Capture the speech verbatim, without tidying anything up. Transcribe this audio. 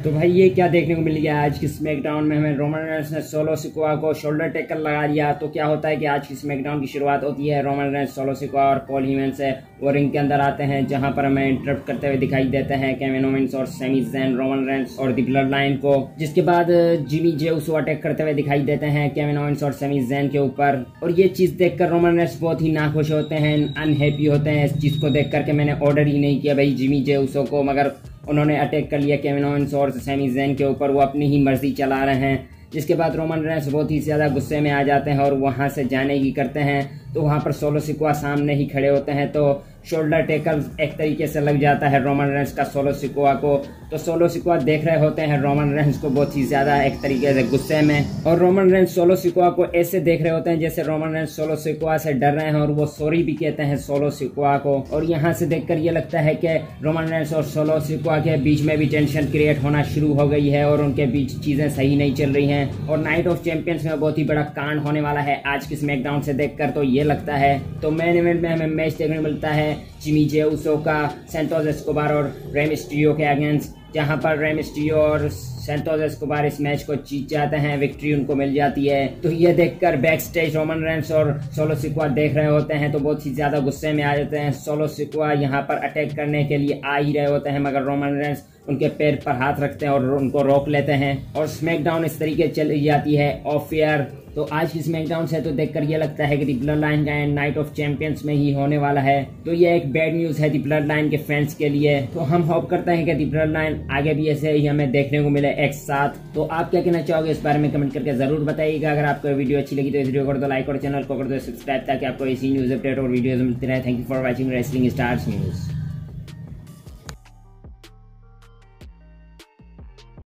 तो भाई ये क्या देखने को मिल गया आज की स्मैकडाउन में, हमें रोमन रेंस ने सोलो सिकोआ को शोल्डर टेकल लगा दिया। तो क्या होता है कि आज की स्मैकडाउन की शुरुआत होती है रोमन रेंस, सोलो सिकोआ और पॉल हेमन से। वो रिंग के अंदर आते हैं जहां पर हमें इंटरप्ट करते हुए दिखाई देते हैं केविन ओवेंस और सैमी ज़ैन रोमन रेंस और दी ब्लड लाइन को। जिसके बाद जिमी जे उसो अटैक करते हुए दिखाई देते हैं केविन ओवेंस और सैमी ज़ैन के ऊपर। और ये चीज देखकर रोमन रेंस बहुत ही नाखुश होते हैं, अनहैप्पी होते हैं इस चीज को देख करके। मैंने ऑर्डर ही नहीं किया भाई जिमी जे उसो को, मगर उन्होंने अटैक कर लिया केविन ओवेंस और सैमी ज़ैन के ऊपर। वो अपनी ही मर्जी चला रहे हैं। जिसके बाद रोमन रेंस बहुत ही ज़्यादा गुस्से में आ जाते हैं और वहां से जाने की करते हैं। तो वहां पर सोलो सिकोआ सामने ही खड़े होते हैं, तो शोल्डर टेकल एक तरीके से लग जाता है रोमन रेंस का सोलो सिकोआ को। तो सोलो सिकोआ देख रहे होते हैं रोमन रेंस को बहुत ही ज़्यादा एक तरीके से गुस्से में, और रोमन रेंस सोलो सिकोआ को ऐसे देख रहे होते हैं जैसे रोमन रेंस सोलो सिकोआ से डर रहे हैं, और वो सॉरी भी कहते हैं सोलो सिकोआ को। और यहाँ से देखकर ये लगता है कि रोमन रेंस और सोलो सिकोआ के बीच में भी टेंशन क्रिएट होना शुरू हो गई है और उनके बीच चीज़ें सही नहीं चल रही हैं। और नाइट ऑफ चैंपियंस में बहुत ही बड़ा कांड होने वाला है आज की स्मैकडाउन से देखकर तो ये लगता है। तो मेन इवेंट में हमें मैच देखने को मिलता है जिमी जे उसो का सैंटोस एस्कोबार और रे मिस्टीरियो के अगेंस्ट, जहां पर रे मिस्टीरियो और सैंटोस एस्कोबार इस मैच को जीत जाते हैं, विक्ट्री उनको मिल जाती है। तो ये देखकर बैक स्टेज रोमन रेंस और सोलो सिकोआ देख रहे होते हैं तो बहुत ही ज्यादा गुस्से में आ जाते हैं। सोलो सिकोआ यहाँ पर अटैक करने के लिए आ ही रहे होते हैं, मगर रोमन रेंस उनके पैर पर हाथ रखते हैं और उनको रोक लेते हैं। और स्मैकडाउन इस तरीके चली जाती है ऑफ एयर। तो आज की स्मैकडाउन से तो देखकर ये लगता है कि दी ब्लड लाइन का एंड नाइट ऑफ चैंपियंस में ही होने वाला है। तो ये एक बैड न्यूज है दी ब्लड लाइन के फैंस के लिए। तो हम होप करते हैं कि दी ब्लड लाइन आगे भी ऐसे ही हमें देखने को मिले एक साथ। तो आप क्या कहना चाहोगे इस बारे में कमेंट करके जरूर बताइएगा। अगर आपको वीडियो अच्छी लगी तो इस वीडियो को कर दो लाइक और चैनल को कर दो सब्सक्राइब, ताकि आपको इसी न्यूज अपडेट और वीडियोज मिलती रहे। Thank you for watching Wrestling Stars news.